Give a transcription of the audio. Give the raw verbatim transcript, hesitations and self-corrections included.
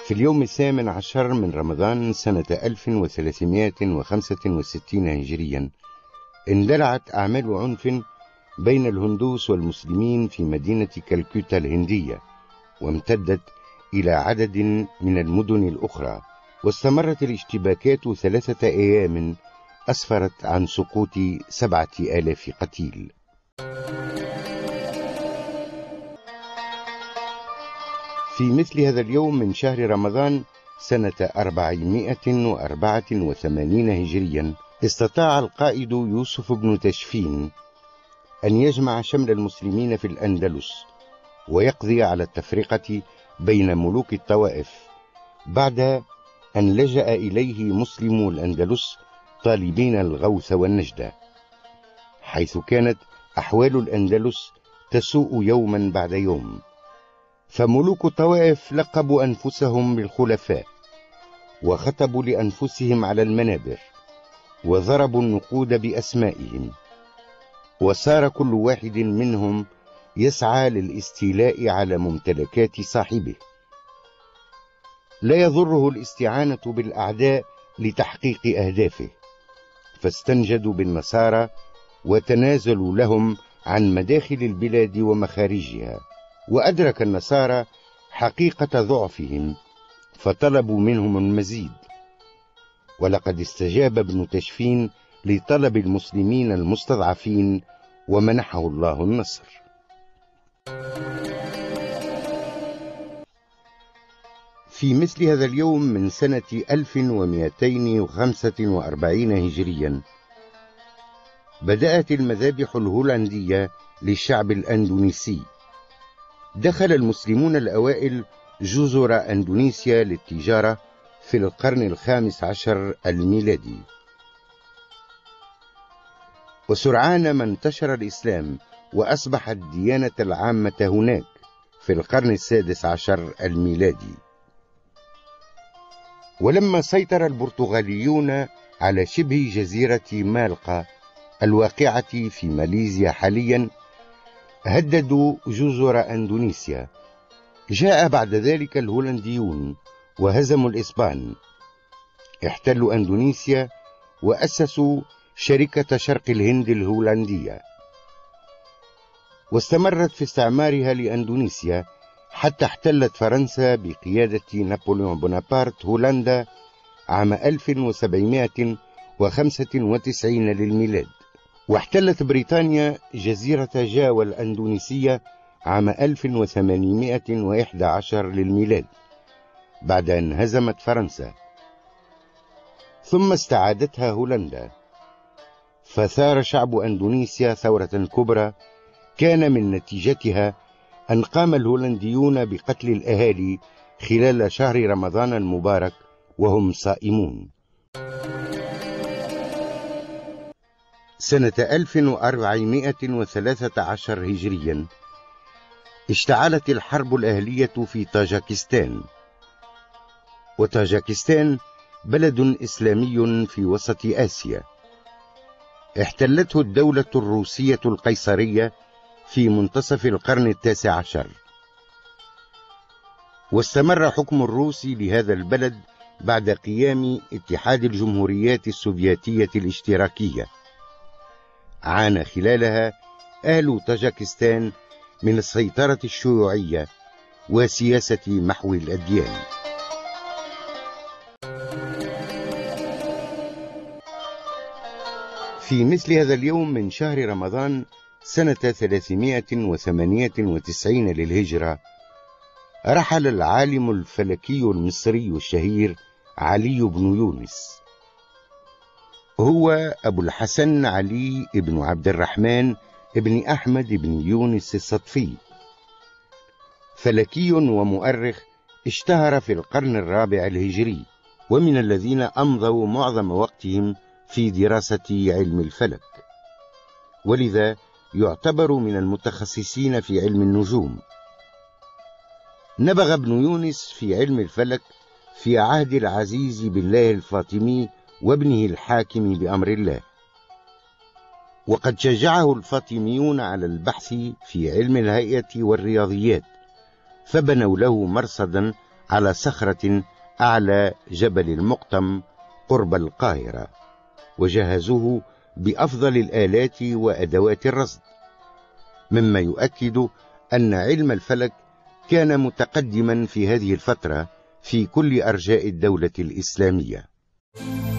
في اليوم الثامن عشر من رمضان سنة ألف وثلاثمائة وخمسة وستين هجريا اندلعت أعمال عنف بين الهندوس والمسلمين في مدينة كالكوتا الهندية، وامتدت إلى عدد من المدن الأخرى، واستمرت الاشتباكات ثلاثة أيام أسفرت عن سقوط سبعة آلاف قتيل. في مثل هذا اليوم من شهر رمضان سنة أربعمائة وأربعة وثمانين هجريا استطاع القائد يوسف بن تشفين أن يجمع شمل المسلمين في الأندلس ويقضي على التفرقة بين ملوك الطوائف، بعد أن لجأ إليه مسلمو الأندلس طالبين الغوث والنجدة، حيث كانت أحوال الأندلس تسوء يوما بعد يوم، فملوك الطوائف لقبوا أنفسهم بالخلفاء، وخطبوا لأنفسهم على المنابر، وضربوا النقود بأسمائهم، وصار كل واحد منهم يسعى للاستيلاء على ممتلكات صاحبه. لا يضره الاستعانة بالأعداء لتحقيق أهدافه، فاستنجدوا بالنصارى وتنازلوا لهم عن مداخل البلاد ومخارجها، وأدرك النصارى حقيقة ضعفهم فطلبوا منهم المزيد، ولقد استجاب ابن تشفين لطلب المسلمين المستضعفين ومنحه الله النصر. في مثل هذا اليوم من سنة ألف ومائتين وخمسة وأربعين هجريا بدأت المذابح الهولندية للشعب الأندونيسي. دخل المسلمون الأوائل جزر أندونيسيا للتجارة في القرن الخامس عشر الميلادي، وسرعان ما انتشر الإسلام وأصبحت الديانة العامة هناك في القرن السادس عشر الميلادي. ولما سيطر البرتغاليون على شبه جزيرة مالقا الواقعة في ماليزيا حاليا هددوا جزر أندونيسيا. جاء بعد ذلك الهولنديون وهزموا الإسبان، احتلوا أندونيسيا وأسسوا شركة شرق الهند الهولندية، واستمرت في استعمارها لأندونيسيا حتى احتلت فرنسا بقيادة نابليون بونابرت هولندا عام ألف وسبعمائة وخمسة وتسعين للميلاد، واحتلت بريطانيا جزيرة جاوا الأندونيسية عام ألف وثمانمائة وإحدى عشر للميلاد بعد أن هزمت فرنسا، ثم استعادتها هولندا. فثار شعب أندونيسيا ثورة كبرى كان من نتيجتها أن قام الهولنديون بقتل الأهالي خلال شهر رمضان المبارك وهم صائمون. سنة ألف وأربعمائة وثلاثة عشر هجريا اشتعلت الحرب الأهلية في طاجكستان، وطاجكستان بلد إسلامي في وسط آسيا، احتلته الدولة الروسية القيصرية في منتصف القرن التاسع عشر، واستمر حكم الروس لهذا البلد بعد قيام اتحاد الجمهوريات السوفيتية الاشتراكية. عانى خلالها أهل طاجكستان من السيطرة الشيوعية وسياسة محو الأديان. في مثل هذا اليوم من شهر رمضان سنة ثلاثمائة وثمانية وتسعين للهجرة رحل العالم الفلكي المصري الشهير علي بن يونس. هو أبو الحسن علي بن عبد الرحمن بن أحمد بن يونس الصدفي، فلكي ومؤرخ اشتهر في القرن الرابع الهجري، ومن الذين أمضوا معظم وقتهم في دراسة علم الفلك، ولذا يعتبر من المتخصصين في علم النجوم. نبغ ابن يونس في علم الفلك في عهد العزيز بالله الفاطمي وابنه الحاكم بأمر الله، وقد شجعه الفاطميون على البحث في علم الهيئة والرياضيات، فبنوا له مرصدا على صخرة أعلى جبل المقطم قرب القاهرة، وجهزوه بأفضل الآلات وأدوات الرصد، مما يؤكد أن علم الفلك كان متقدما في هذه الفترة في كل أرجاء الدولة الإسلامية.